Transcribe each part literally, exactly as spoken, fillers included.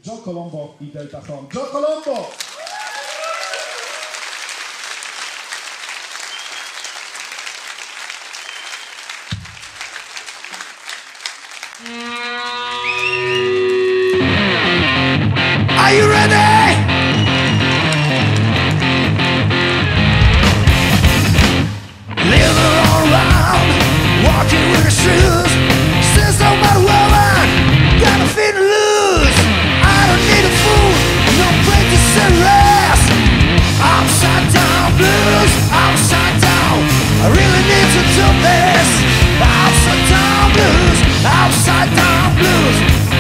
John Colombo i Deltafon. John Colombo! Are you ready? Living all around, walking with the shoes. Says no matter woman, got nothing to lose. I don't need a fool, no practice and rest. Upside down blues, upside down. I really need to do this. Upside down blues, upside down blues.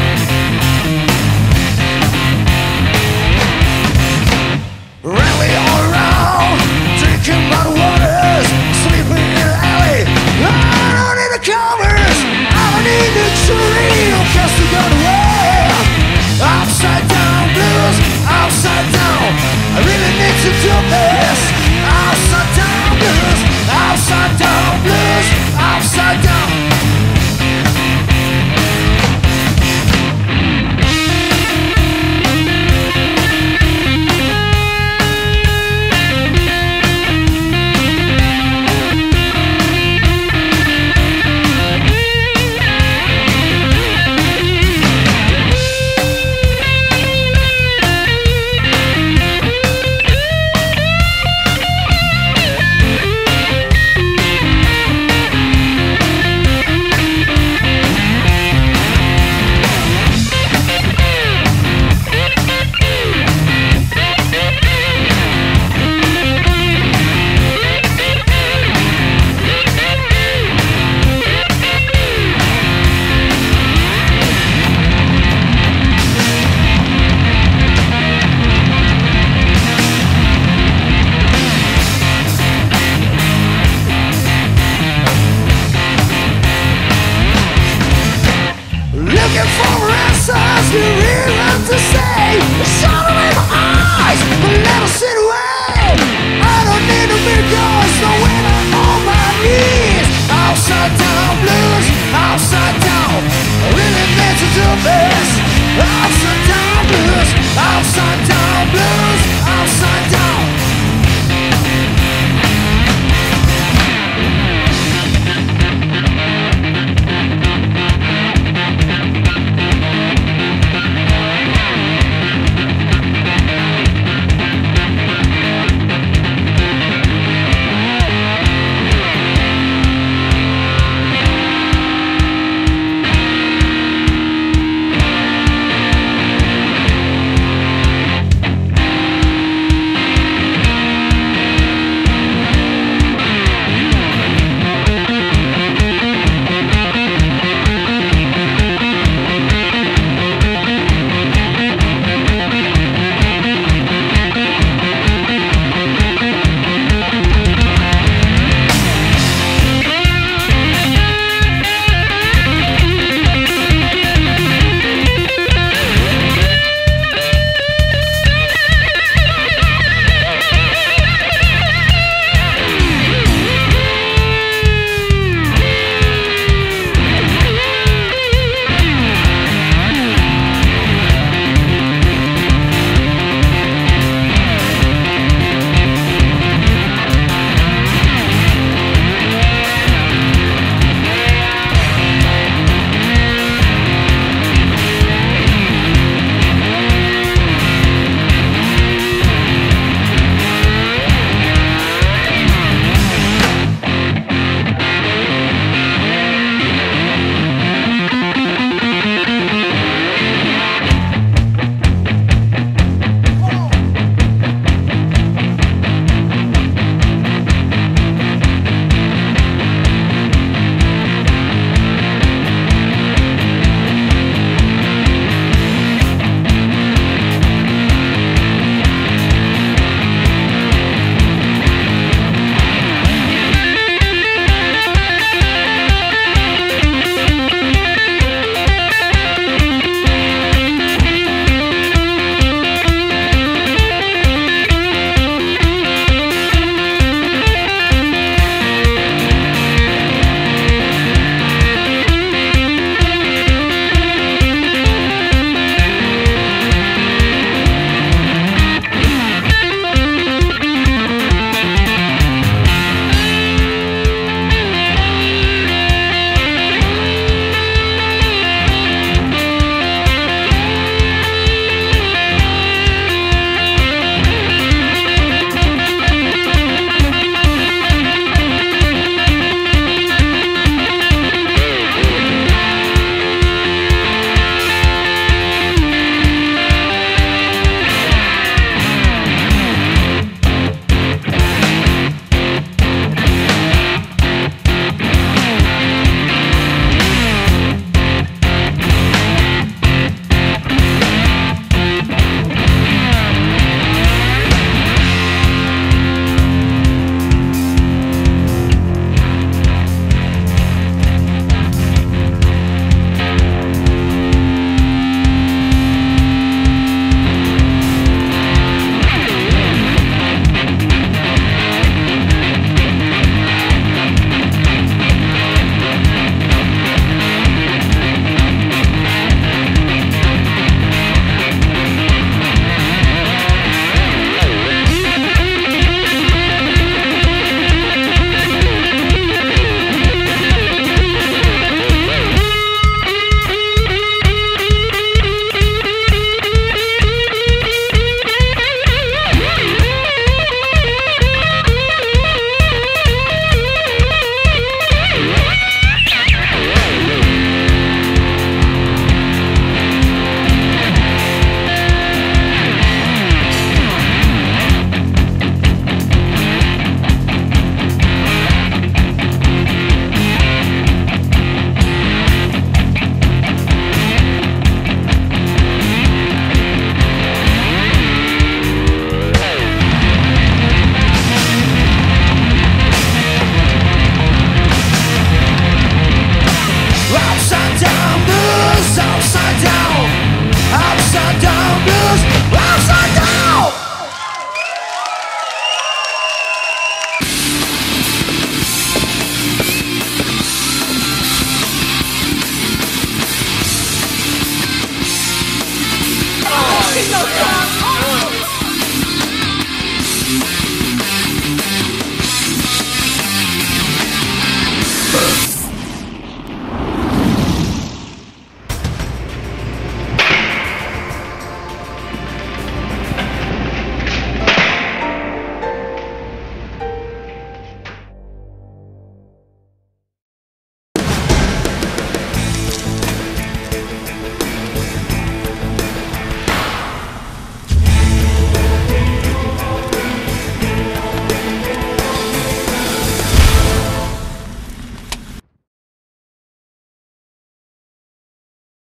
Rally all around, drinking by the waters, sleeping in the alley. I don't need the covers, I don't need the tree, or cast to go away. Upside down blues, upside down. I really need to do this. Upside down blues, upside down blues, upside down. Looking for answers, you really want to say. The shadow in my eyes, but let us sit away. I don't need a miracle, so when I'm on my knees. Upside down blues, upside down. I really need to do this. Upside down blues, upside down blues, upside